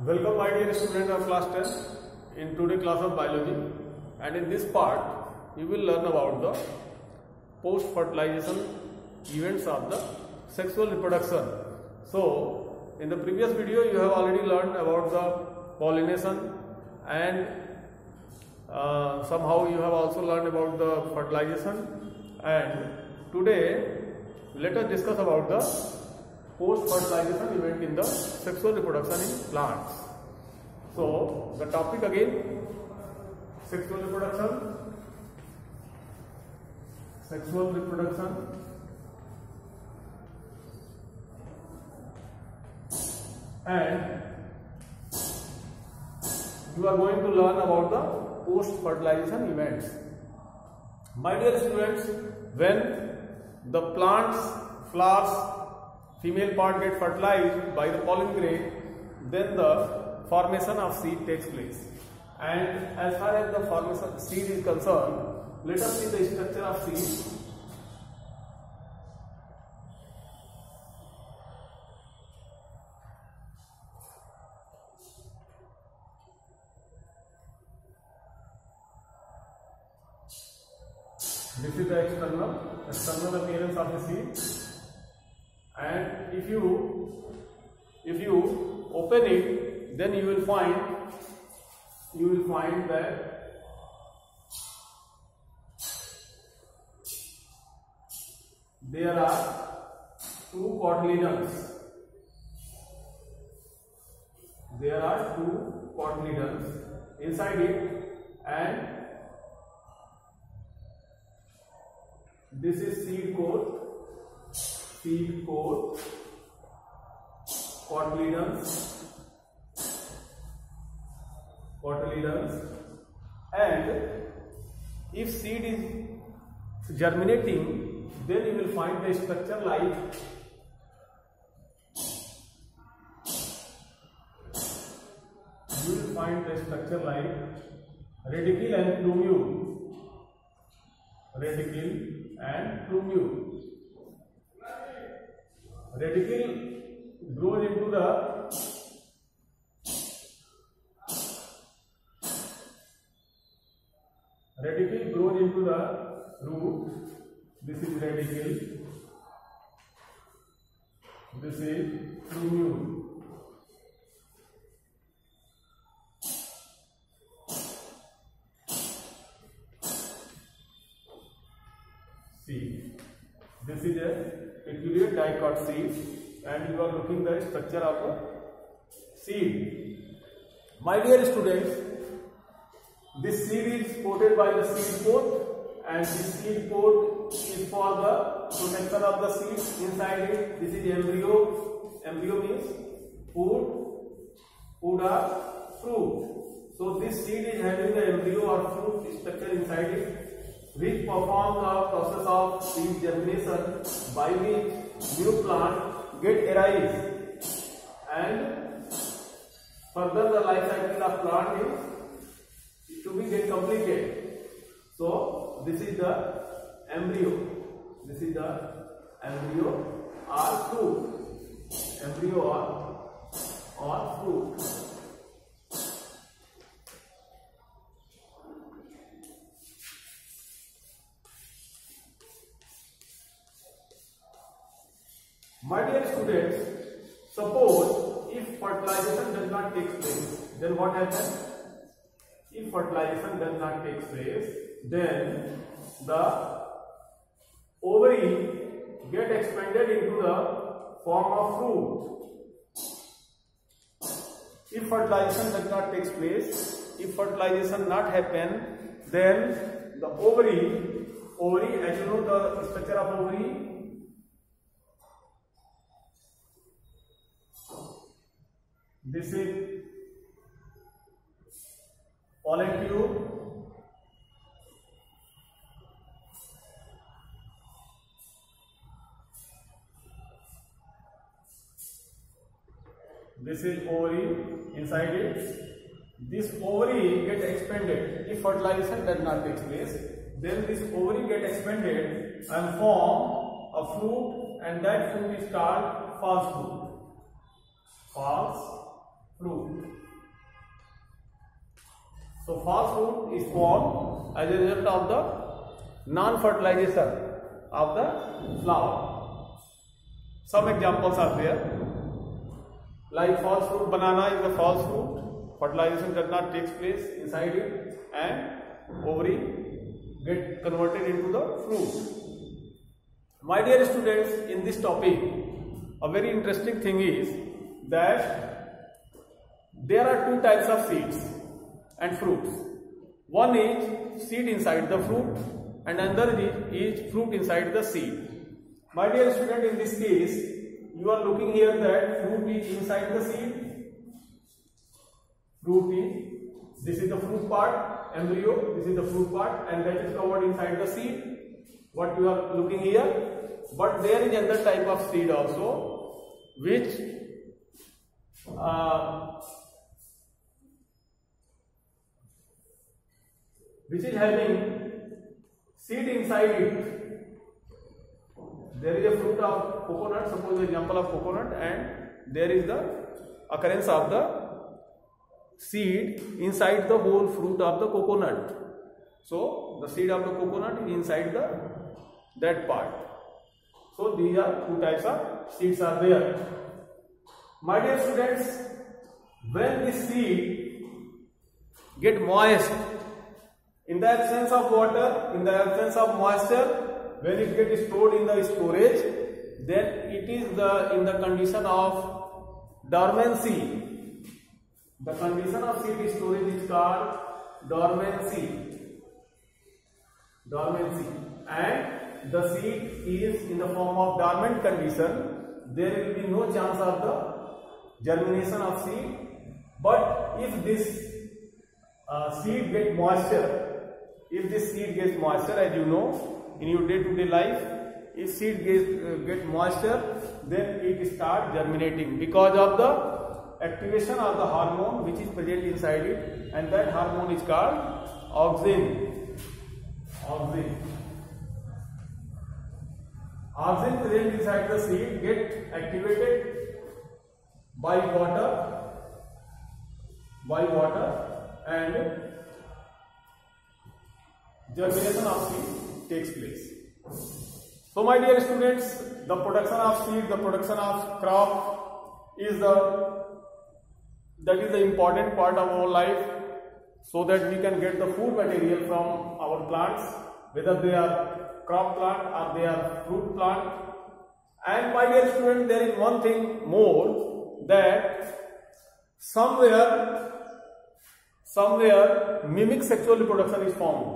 Welcome my dear student of class 10 in today class of biology, and in this part you will learn about the post fertilization events of the sexual reproduction. So in the previous video you have already learned about the pollination, and somehow you have also learned about the fertilization, and today let us discuss about the post-fertilization event in the sexual reproduction in plants. So the topic again, sexual reproduction, and you are going to learn about the post-fertilization events. My dear students, when the plants, flowers, female part get fertilized by the pollen grain, then the formation of seed takes place. And as far as the formation of seed is concerned, let us see the structure of seed. This is the external appearance of the seed. And if you open it, then you will find that there are two cotyledons. Inside it, and this is seed coat, cotyledons, and if seed is germinating, then you will find the structure like radicle and plumule. Radicle grows into the root. This is radicle. This is plumule. Seed. This is a peculiar dicot seed, and you are looking the structure of the seed. My dear students, this seed is coated by the seed coat, and this seed coat is for the protection of the seed inside it. This is embryo. Embryo means food or fruit. So this seed is having the embryo or fruit structure inside it, which perform the process of seed germination, by which new plant get arise, and further the life cycle of plant is to be get completed. So this is the embryo. Or fruit. Embryo or fruit. My dear students, suppose if fertilization does not take place, then what happens? If fertilization does not take place, then the ovary get expanded into the form of fruit. If fertilization does not take place, if fertilization not happen, then the ovary, as you know the structure of ovary, this is pollen tube. This is ovary. Inside it, this ovary get expanded. If fertilization does not take place, then this ovary get expanded and form a fruit, and that fruit is called false fruit. False fruit. So false fruit is formed as a result of the non-fertilization of the flower. Some examples are there. Like false fruit banana is a false fruit. Fertilization does not take place inside it, and ovary get converted into the fruit. My dear students, in this topic, a very interesting thing is that there are two types of seeds and fruits. One is seed inside the fruit, and another is fruit inside the seed. My dear student, in this case, you are looking here that fruit is inside the seed. This is the fruit part, embryo, this is the fruit part, and that is covered inside the seed, what you are looking here. But there is another type of seed also, which is having seed inside it. There is a fruit of coconut, suppose the example of coconut, and there is the occurrence of the seed inside the whole fruit of the coconut. So the seed of the coconut is inside that part. So these are two types of seeds are there. My dear students, when the seed get moist, in the absence of water, in the absence of moisture, when it gets stored in the storage, then it is in the condition of dormancy. The condition of seed storage is called dormancy. And the seed is in the form of dormant condition. There will be no chance of the germination of seed. But if this seed gets moisture, as you know, in your day-to-day life, if seed gets moisture, then it starts germinating because of the activation of the hormone which is present inside it, and that hormone is called auxin. Auxin present inside the seed get activated by water, and germination of seed takes place. So my dear students, the production of seed, the production of crop is the important part of our life, so that we can get the food material from our plants, whether they are crop plant or they are fruit plant. And my dear student, there is one thing more, that somewhere mimic sexual reproduction is formed.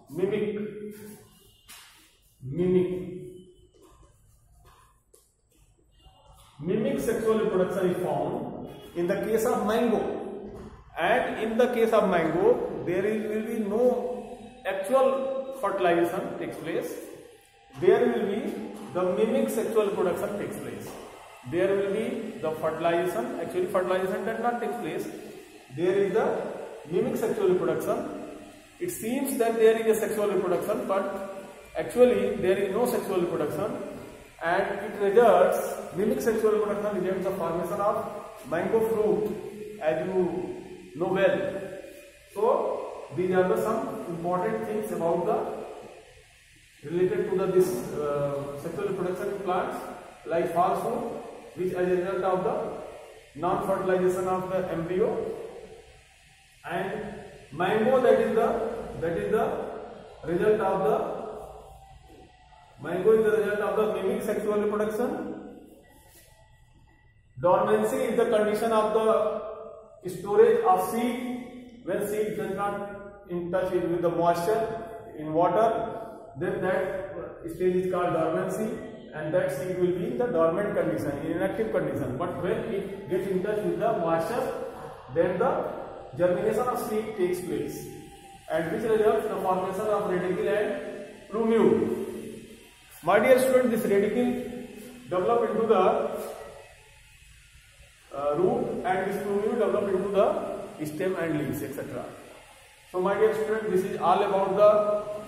Mimic sexual reproduction is formed in the case of mango, and in the case of mango there will be no actual fertilization takes place. There will be the mimic sexual reproduction takes place. There will be the fertilization, actually fertilization does not take place. There is the mimic sexual reproduction. It seems that there is a sexual reproduction, but actually there is no sexual reproduction, and it results, mimic sexual reproduction results the formation of mango fruit, as you know well. So these are some important things about related to this sexual reproduction in plants, like false fruit, which as a result of the non-fertilization of the embryo, and mango, that is the result of the mimic sexual reproduction. Dormancy is the condition of the storage of seed. When seed does not in touch with the moisture in water, then that stage is called dormancy, and that seed will be in the dormant condition, in inactive condition. But when it gets in touch with the moisture, then the germination of seed takes place, and which results in the formation of radicle and plumule. My dear student, this radicle develop into the root, and this plumule develop into the stem and leaves, etc. So my dear student, this is all about the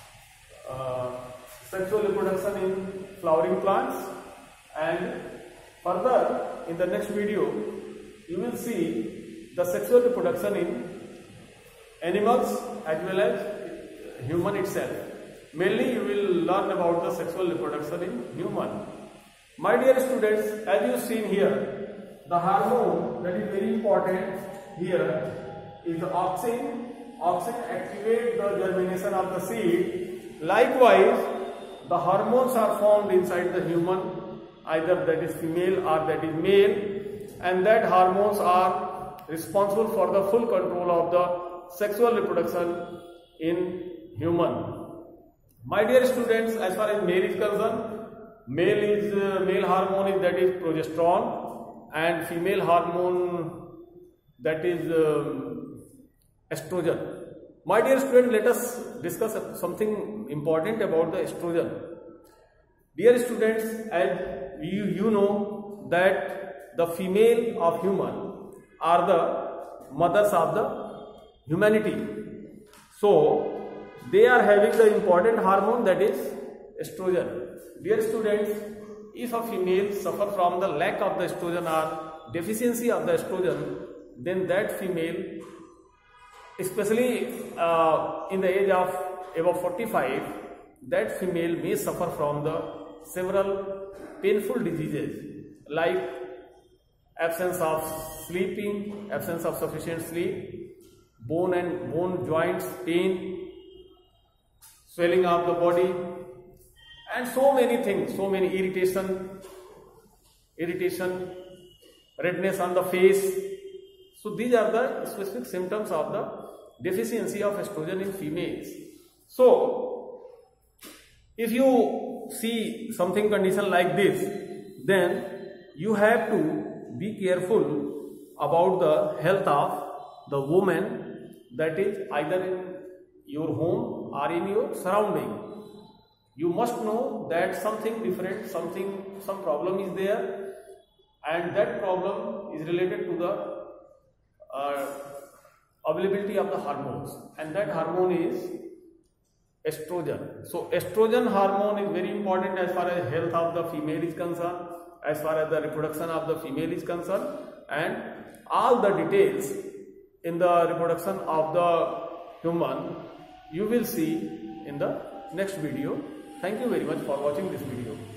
sexual reproduction in flowering plants, and further in the next video you will see the sexual reproduction in animals as well as human itself. Mainly you will learn about the sexual reproduction in human. My dear students, as you seen here, the hormone that is very important here is the auxin. Auxin activates the germination of the seed. Likewise, the hormones are found inside the human, either that is female or that is male, and that hormones are responsible for the full control of the sexual reproduction in human. My dear students, as far as male is concerned, male hormone is that is progesterone, and female hormone that is estrogen. My dear student, let us discuss something important about the estrogen. Dear students, as you know that the female of human are the mothers of the humanity. So they are having the important hormone that is estrogen. Dear students, if a female suffer from the lack of the estrogen or deficiency of the estrogen, then that female, especially in the age of above 45, that female may suffer from the several painful diseases like absence of sleeping, absence of sufficient sleep, bone and bone joints pain, swelling of the body, and so many things, so many irritation, redness on the face. So these are the specific symptoms of the deficiency of estrogen in females. So if you see something condition like this, then you have to be careful about the health of the woman, that is either in your home or in your surrounding. You must know that something different, some problem is there, and that problem is related to the availability of the hormones, and that hormone is estrogen. So estrogen hormone is very important as far as health of the female is concerned, as far as the reproduction of the female is concerned, and all the details in the reproduction of the human you will see in the next video. Thank you very much for watching this video.